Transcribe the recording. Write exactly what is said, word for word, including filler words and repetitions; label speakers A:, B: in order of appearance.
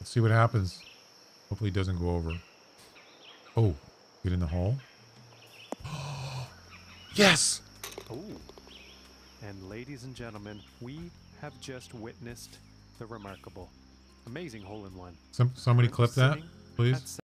A: Let's see what happens. Hopefully it doesn't go over. Oh, get in the hole. Yes!
B: Oh. And ladies and gentlemen, we have just witnessed the remarkable, amazing hole-in-one.
A: Some, somebody
B: Currently
A: clip that,
B: sitting
A: please.
B: at